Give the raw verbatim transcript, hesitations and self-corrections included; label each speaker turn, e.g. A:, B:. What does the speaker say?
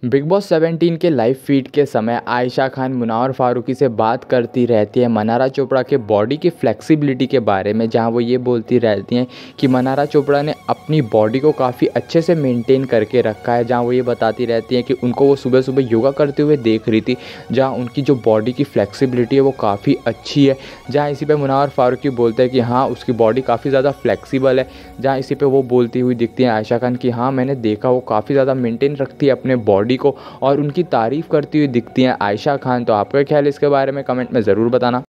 A: Big Boss seventeen के live feed के समय आयशा खान मुनव्वर फारूकी से बात करती रहती है मनारा चोपड़ा के बॉडी की फ्लेक्सिबिलिटी के बारे में, जहां वो ये बोलती रहती हैं कि मनारा चोपड़ा ने अपनी बॉडी को काफ़ी अच्छे से मेंटेन करके रखा है। जहां वो ये बताती रहती हैं कि उनको वो सुबह सुबह योगा करते हुए देख रही थी, जहाँ उनकी जो बॉडी की फ्लेक्सिबिलिटी है वो काफ़ी अच्छी है। जहाँ इसी पे मुनव्वर फारूकी बोलते हैं कि हाँ उसकी बॉडी काफ़ी ज़्यादा फ्लेक्सिबल है। जहाँ इसी पे वो बोलती हुई दिखती हैं आयशा खान कि हाँ मैंने देखा वो काफ़ी ज़्यादा मेंटेन रखती है अपने बॉडी को, और उनकी तारीफ़ करती हुई दिखती हैं आयशा खान। तो आपका क्या ख्याल है इसके बारे में कमेंट में ज़रूर बताना।